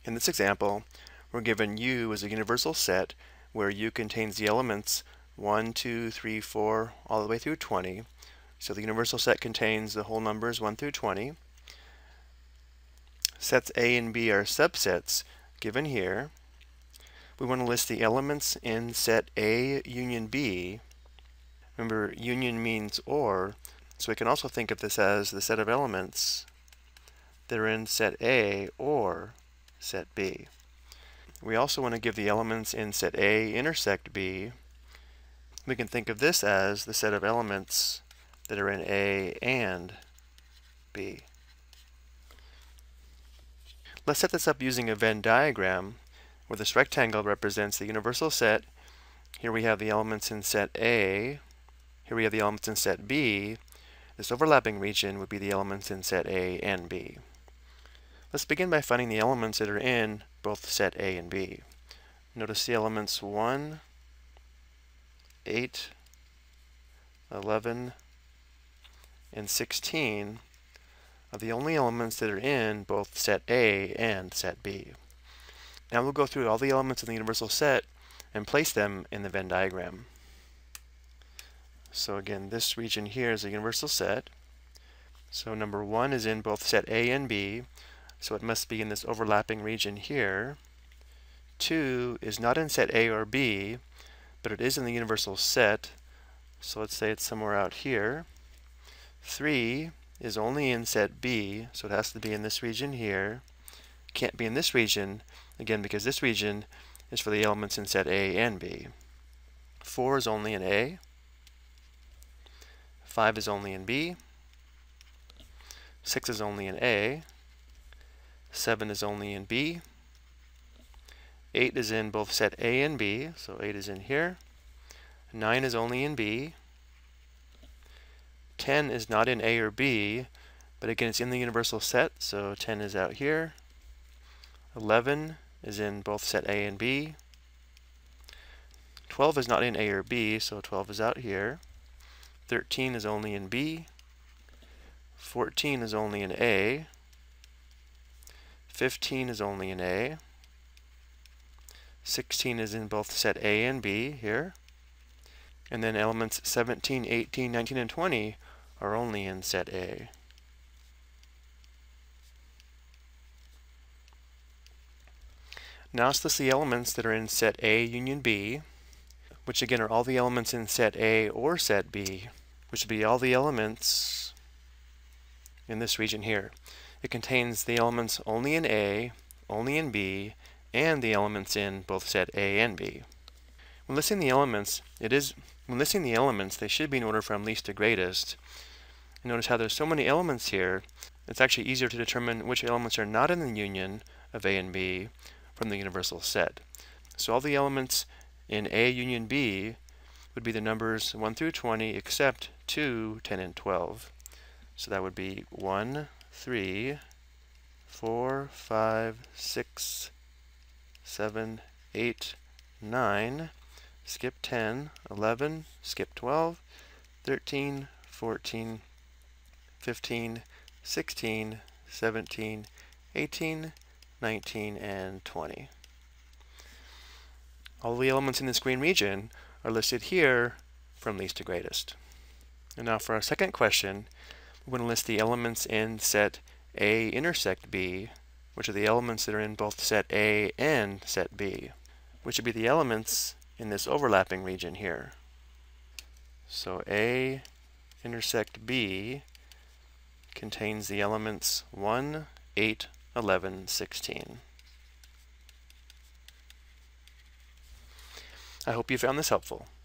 In this example, we're given U as a universal set where U contains the elements 1, 2, 3, 4, all the way through 20. So the universal set contains the whole numbers 1 through 20. Sets A and B are subsets given here. We want to list the elements in set A union B. Remember, union means or, so we can also think of this as the set of elements that are in set A or set B. We also want to give the elements in set A intersect B. We can think of this as the set of elements that are in A and B. Let's set this up using a Venn diagram where this rectangle represents the universal set. Here we have the elements in set A. Here we have the elements in set B. This overlapping region would be the elements in set A and B. Let's begin by finding the elements that are in both set A and B. Notice the elements 1, 8, 11, and 16 are the only elements that are in both set A and set B. Now we'll go through all the elements in the universal set and place them in the Venn diagram. So again, this region here is a universal set. So number 1 is in both set A and B, so it must be in this overlapping region here. 2 is not in set A or B, but it is in the universal set, so let's say it's somewhere out here. 3 is only in set B, so it has to be in this region here. Can't be in this region, again, because this region is for the elements in set A and B. 4 is only in A. 5 is only in B. 6 is only in A. 7 is only in B. 8 is in both set A and B, so 8 is in here. 9 is only in B. 10 is not in A or B, but again it's in the universal set, so 10 is out here. 11 is in both set A and B. 12 is not in A or B, so 12 is out here. 13 is only in B. 14 is only in A. 15 is only in A. 16 is in both set A and B here. And then elements 17, 18, 19, and 20 are only in set A. Now let's list the elements that are in set A union B, which again are all the elements in set A or set B, which would be all the elements in this region here. It contains the elements only in A, only in B, and the elements in both set A and B. When listing the elements, they should be in order from least to greatest. And notice how there's so many elements here, it's actually easier to determine which elements are not in the union of A and B from the universal set. So all the elements in A union B would be the numbers 1 through 20 except 2, 10, and 12. So that would be 1, 3, 4, 5, 6, 7, 8, 9, skip 10, 11, skip 12, 13, 14, 15, 16, 17, 18, 19, and 20. All the elements in this green region are listed here from least to greatest. And now for our second question, we're going to list the elements in set A intersect B, which are the elements that are in both set A and set B, which would be the elements in this overlapping region here. So A intersect B contains the elements 1, 8, 11, 16. I hope you found this helpful.